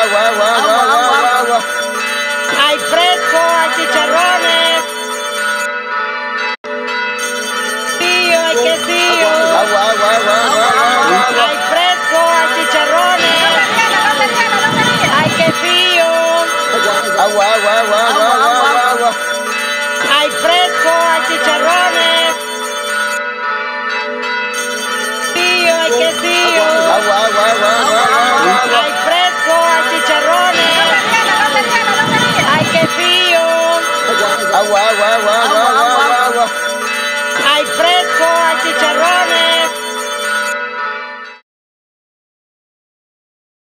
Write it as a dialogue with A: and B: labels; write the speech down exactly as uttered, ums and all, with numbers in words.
A: agua, agua, agua, agua, agua.
B: Hay fresco, hay chicharrones. Quesillo, hay quesillo.
A: Agua, agua, agua, agua, agua.
B: Hay fresco, hay chicharrones. Hay quesillo.
A: Agua, agua, agua, agua, agua, agua.
B: Hay fresco, hay chicharrones.